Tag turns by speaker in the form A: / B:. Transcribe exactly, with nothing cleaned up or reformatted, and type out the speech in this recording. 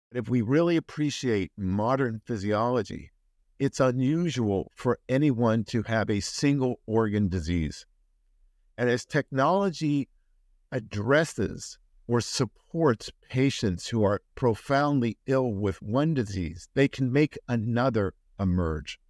A: If we really appreciate modern physiology, it's unusual for anyone to have a single organ disease. And as technology addresses or supports patients who are profoundly ill with one disease, they can make another emerge.